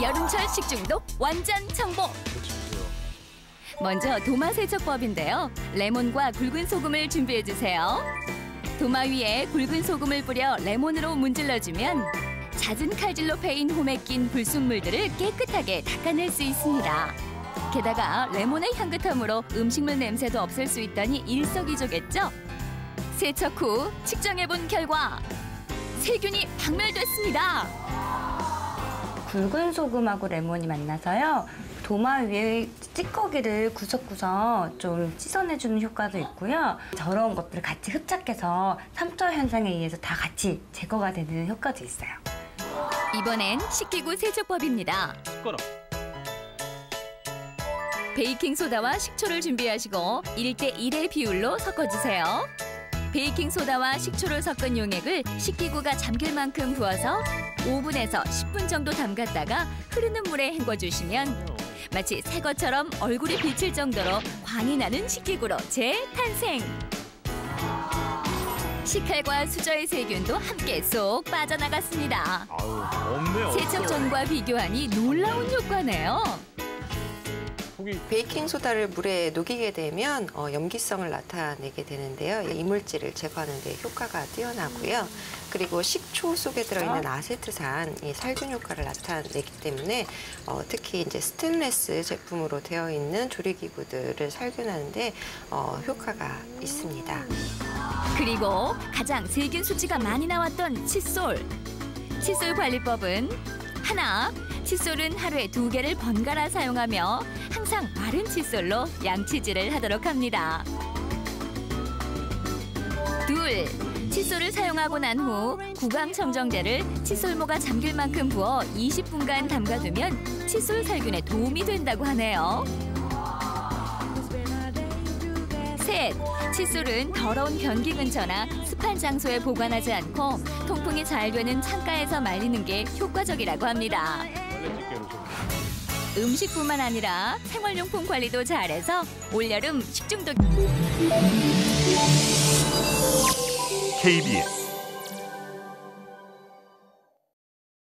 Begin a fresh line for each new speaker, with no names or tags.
여름철 식중독 완전 정복. 먼저 도마 세척법인데요. 레몬과 굵은 소금을 준비해 주세요. 도마 위에 굵은 소금을 뿌려 레몬으로 문질러주면 잦은 칼질로 패인 홈에 낀 불순물들을 깨끗하게 닦아낼 수 있습니다. 게다가 레몬의 향긋함으로 음식물 냄새도 없앨 수 있다니 일석이조겠죠? 세척 후 측정해본 결과 세균이 박멸됐습니다.
굵은 소금하고 레몬이 만나서요. 도마 위에 찌꺼기를 구석구석 좀 씻어내주는 효과도 있고요. 더러운 것들을 같이 흡착해서 삼투압 현상에 의해서 다 같이 제거가 되는 효과도 있어요.
이번엔 식기구 세척법입니다.
숟가락.
베이킹소다와 식초를 준비하시고 1대1의 비율로 섞어주세요. 베이킹소다와 식초를 섞은 용액을 식기구가 잠길 만큼 부어서 5분에서 10분 정도 담갔다가 흐르는 물에 헹궈주시면 마치 새 것처럼 얼굴이 비칠 정도로 광이 나는 식기구로 재탄생! 식칼과 수저의 세균도 함께 쏙 빠져나갔습니다.
아유, 없네요.
세척 전과 비교하니 놀라운 효과네요.
베이킹소다를 물에 녹이게 되면 염기성을 나타내게 되는데요. 이물질을 제거하는 데 효과가 뛰어나고요. 그리고 식초 속에 들어있는 아세트산, 이 살균 효과를 나타내기 때문에 특히 이제 스테인리스 제품으로 되어 있는 조리기구들을 살균하는 데 효과가 있습니다.
그리고 가장 세균 수치가 많이 나왔던 칫솔. 칫솔 관리법은 하나, 칫솔은 하루에 2개를 번갈아 사용하며 항상 마른 칫솔로 양치질을 하도록 합니다. 둘, 칫솔을 사용하고 난 후 구강청정제를 칫솔모가 잠길 만큼 부어 20분간 담가두면 칫솔 살균에 도움이 된다고 하네요. 셋, 칫솔은 더러운 변기 근처나 습한 장소에 보관하지 않고 통풍이 잘 되는 창가에서 말리는 게 효과적이라고 합니다. 음식뿐만 아니라 생활용품 관리도 잘해서 올여름 식중독
KBS